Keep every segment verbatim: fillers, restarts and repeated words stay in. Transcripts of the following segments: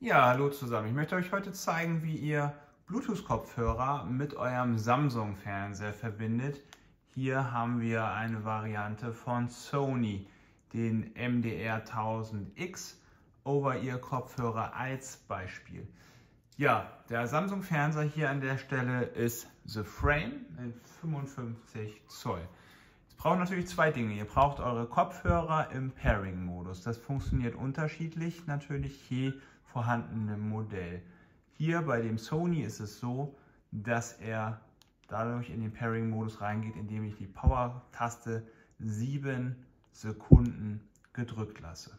Ja, hallo zusammen. Ich möchte euch heute zeigen, wie ihr Bluetooth-Kopfhörer mit eurem Samsung-Fernseher verbindet. Hier haben wir eine Variante von Sony, den M D R tausend X Over-Ear-Kopfhörer als Beispiel. Ja, der Samsung-Fernseher hier an der Stelle ist The Frame in fünfundfünfzig Zoll. Ihr braucht natürlich zwei Dinge. Ihr braucht eure Kopfhörer im Pairing-Modus. Das funktioniert unterschiedlich natürlich je vorhandenem Modell. Hier bei dem Sony ist es so, dass er dadurch in den Pairing-Modus reingeht, indem ich die Power-Taste sieben Sekunden gedrückt lasse.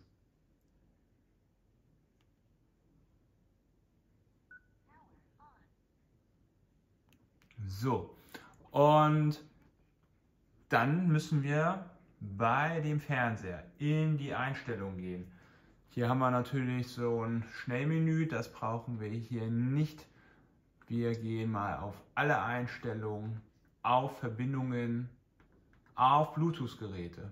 So, und dann müssen wir bei dem Fernseher in die Einstellungen gehen. Hier haben wir natürlich so ein Schnellmenü, das brauchen wir hier nicht. Wir gehen mal auf alle Einstellungen, auf Verbindungen, auf Bluetooth-Geräte.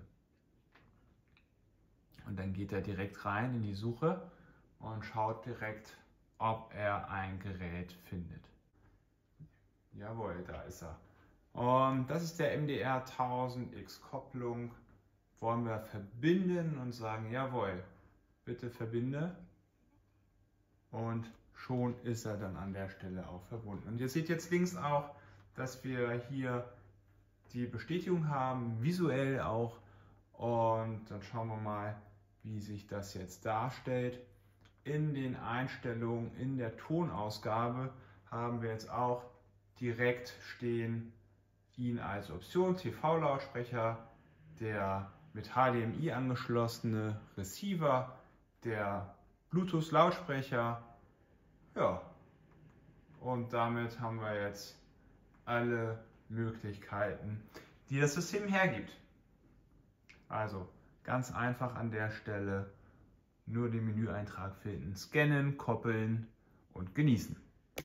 Und dann geht er direkt rein in die Suche und schaut direkt, ob er ein Gerät findet. Jawohl, da ist er. Und das ist der M D R tausend X Kopplung. Wollen wir verbinden und sagen, jawohl, bitte verbinde. Und schon ist er dann an der Stelle auch verbunden. Und ihr seht jetzt links auch, dass wir hier die Bestätigung haben, visuell auch. Und dann schauen wir mal, wie sich das jetzt darstellt. In den Einstellungen, in der Tonausgabe haben wir jetzt auch direkt stehen, ihn als Option T V-Lautsprecher, der mit H D M I angeschlossene Receiver, der Bluetooth-Lautsprecher, ja, und damit haben wir jetzt alle Möglichkeiten, die das System hergibt. Also ganz einfach an der Stelle nur den Menüeintrag finden, scannen, koppeln und genießen.